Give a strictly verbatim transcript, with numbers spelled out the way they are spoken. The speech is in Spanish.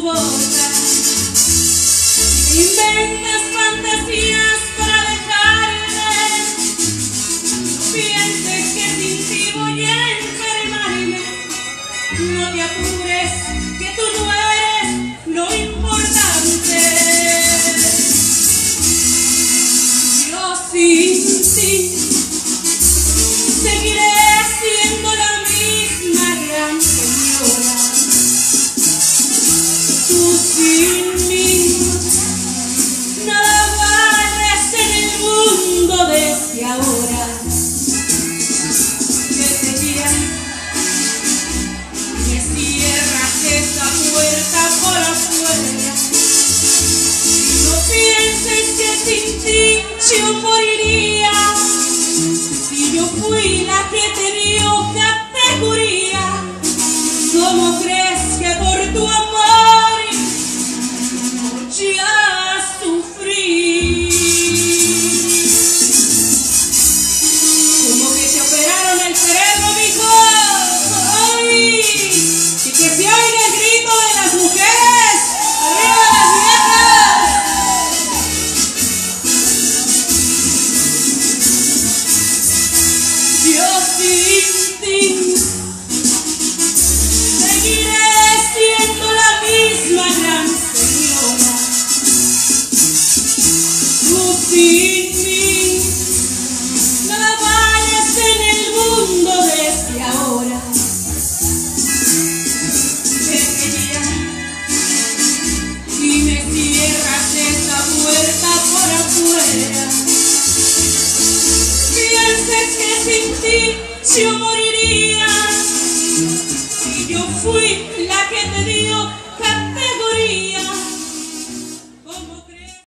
boca. Inventas fantasías para dejarme. No pienses que sin ti voy a enfermarme. No te apures, que tú no eres lo importante. Yo sin ti seguiré siendo la misma gran señora. Tú sin mí nada vales en el mundo desde ahora. Desde día me cierras esa puerta por afuera. No pienses que sin ti yo moriría. Si yo fui la que te dio categoría, ¿cómo crees que por tu amor voy a sufrir? Como que te operaron el cerebro, mijo. ¡Ay! Y que se oiga el grito de las mujeres. ¡Arriba las viejas! Yo sin ti seguiré siendo la misma gran señora. Tú sin mí nada vales en el mundo desde ahora. Desde ya y me cierras esa puerta por afuera. Pienses que sin ti yo moriría. Si yo fui la que te dio categoría,